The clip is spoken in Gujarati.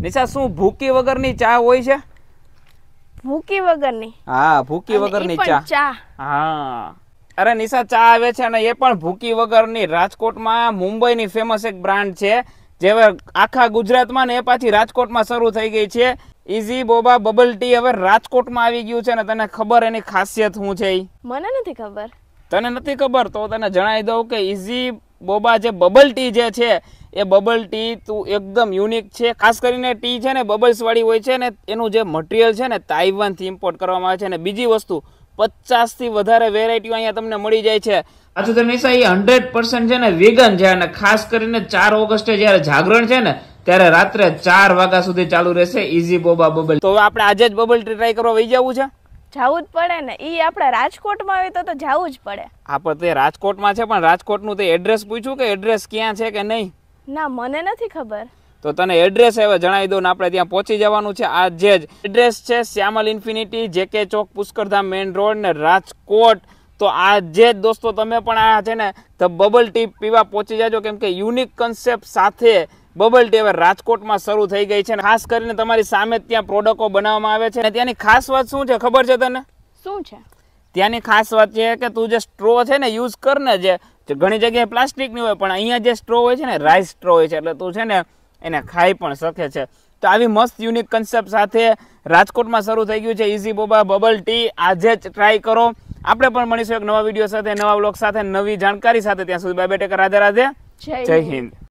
નિશા શું ભૂકી વગરની ચા હોય છે? ભૂકી વગરની? હા, ભૂકી વગરની ચા. હા, અરે નિશા ચા આવે છે ને એ પણ ભૂકી વગરની. રાજકોટમાં મુંબઈની ફેમસ એક બ્રાન્ડ છે જે હવે આખા ગુજરાતમાં ને એ પાછી રાજકોટમાં શરૂ થઈ ગઈ છે. ઈઝી બોબા બબલ ટી હવે રાજકોટમાં આવી ગયું છે ને તને ખબર એની ખાસિયત શું છે? મને નથી ખબર. તને નથી ખબર તો તને જણાવી દઉં કે ઈઝી બોબા જે બબલ ટી જે છે એ બબલ ટી તું એકદમ યુનિક છે. ખાસ કરીને ટી છે ને બબલ્સ વાળી હોય છે ને એનું જે મટીરિયલ છે ને તાઇવાન થી ઇમ્પોર્ટ કરવામાં આવે છે. ને બીજી વસ્તુ 50 થી વધારે વેરાયટીઓ અહીંયા તમને મળી જાય છે. પાછું તો નિશા એ 100% છે ને વેગન છે અને ખાસ કરીને 4 ઓગસ્ટે જ્યારે જાગરણ છે ને ત્યારે રાત્રે 4 વાગ્યા સુધી ચાલુ રહેશે ઈઝી બોબા બબલ. તો આપણે આજે જ બબલ ટી ટ્રાય કરવા વહી જવું છે? જાવું જ પડે ને. ઈ આપણે રાજકોટમાં આવે તો જાવું જ પડે. આપણે તે રાજકોટમાં છે પણ રાજકોટનું તે એડ્રેસ પૂછ્યું કે એડ્રેસ ક્યાં છે કે નહીં? ના, મને નથી ખબર. તો તને એડ્રેસ હવે જણાવી દઉં ને આપણે ત્યાં પહોંચી જવાનું છે. આજે જ એડ્રેસ છે Shyamal infinity, JK Chowk, Pushkardham main road ને રાજકોટ. તો આજે જ દોસ્તો તમે પણ આ છે ને ધ બબલ ટી પીવા પહોંચી જાજો, કેમ કે યુનિક કન્સેપ્ટ સાથે બબલ ટી હવે રાજકોટમાં શરૂ થઈ ગઈ છે. ખાસ કરીને તમારી સામે ત્યાં પ્રોડક્ટો બનાવવામાં આવે છે. ત્યાંની ખાસ વાત શું છે ખબર છે તને? શું છે ત્યાંની ખાસ વાત છે કે તું જે સ્ટ્રો છે ને યુઝ કર ને, જે ઘણી જગ્યાએ પ્લાસ્ટિકની હોય પણ અહીંયા જે સ્ટ્રો હોય છે ને રાઈસ સ્ટ્રો હોય છે, એટલે તું છે ને એને ખાઈ પણ શકે છે. તો આવી મસ્ત યુનિક કન્સેપ્ટ સાથે રાજકોટમાં શરૂ થઈ ગયું છે ઈઝી બોબા બબલ ટી. આજે જ ટ્રાય કરો. આપણે પણ મળીશું એક નવા વિડીયો સાથે, નવા બ્લોગ સાથે, નવી જાણકારી સાથે. ત્યાં સુધી bye bye, take care, Radhe Radhe, Jai Hind.